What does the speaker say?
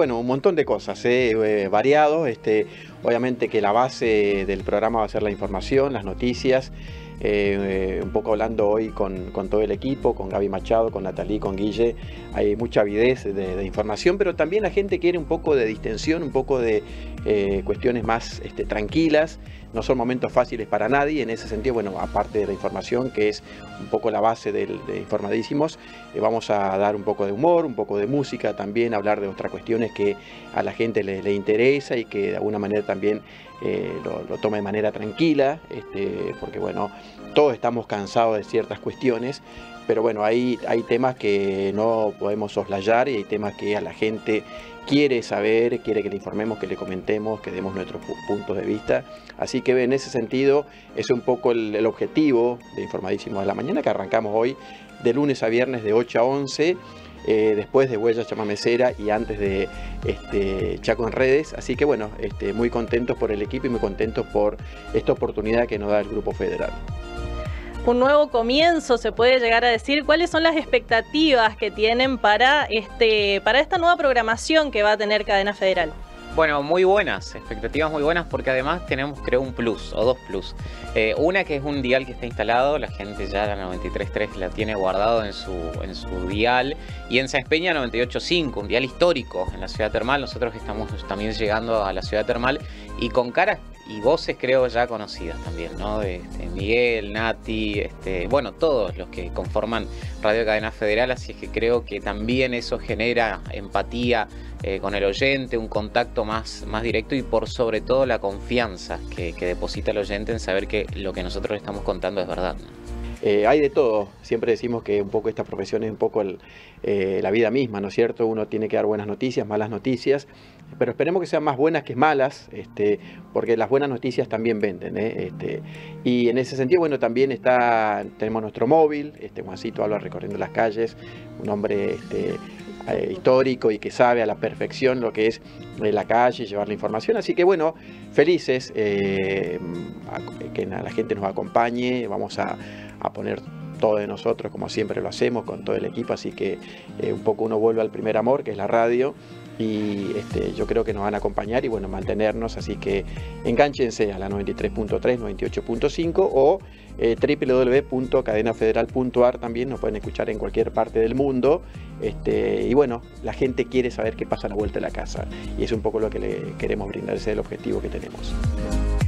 bueno, un montón de cosas, variado. Obviamente que la base del programa va a ser la información, las noticias. Un poco hablando hoy con todo el equipo, con Gaby Machado, con Natalí, con Guille. Hay mucha avidez de información, pero también la gente quiere un poco de distensión, un poco de cuestiones más tranquilas. No son momentos fáciles para nadie. En ese sentido, bueno, aparte de la información, que es un poco la base de Informadísimos, vamos a dar un poco de humor, un poco de música también, hablar de otras cuestiones que a la gente le interesa y que de alguna manera también lo tome de manera tranquila, porque bueno, todos estamos cansados de ciertas cuestiones, pero bueno, hay temas que no podemos soslayar y hay temas que a la gente quiere saber, quiere que le informemos, que le comentemos, que demos nuestros puntos de vista. Así que en ese sentido es un poco el objetivo de Informadísimos de la Mañana, que arrancamos hoy de lunes a viernes de 8 a 11, después de Huella Chamamecera y antes de Chaco en Redes. Así que bueno, muy contentos por el equipo y muy contentos por esta oportunidad que nos da el Grupo Federal. Un nuevo comienzo, se puede llegar a decir. ¿Cuáles son las expectativas que tienen para esta nueva programación que va a tener Cadena Federal? Bueno, muy buenas, expectativas muy buenas, porque además tenemos, creo, un plus o dos plus. Una, que es un dial que está instalado, la gente ya la 93.3 la tiene guardado en su dial, y en Sáenz Peña 98.5, un dial histórico en la ciudad termal. Nosotros estamos también llegando a la ciudad termal y con caras y voces, creo, ya conocidas también, ¿no? De Miguel, Nati, bueno, todos los que conforman Radio Cadena Federal. Así es que creo que también eso genera empatía con el oyente, un contacto más directo y por sobre todo la confianza que deposita el oyente en saber que lo que nosotros le estamos contando es verdad, ¿no? Hay de todo. Siempre decimos que un poco esta profesión es un poco la vida misma, ¿no es cierto? Uno tiene que dar buenas noticias, malas noticias, pero esperemos que sean más buenas que malas, porque las buenas noticias también venden, y en ese sentido, bueno, también tenemos nuestro móvil, Juancito habla recorriendo las calles, un hombre histórico y que sabe a la perfección lo que es la calle, llevar la información. Así que bueno, felices que la gente nos acompañe. Vamos a poner todo de nosotros, como siempre lo hacemos, con todo el equipo. Así que un poco uno vuelve al primer amor, que es la radio, y yo creo que nos van a acompañar y bueno, mantenernos. Así que enganchense a la 93.3, 98.5 o www.cadenafederal.ar. también nos pueden escuchar en cualquier parte del mundo, y bueno, la gente quiere saber qué pasa a la vuelta de la casa y es un poco lo que le queremos brindar, ese es el objetivo que tenemos.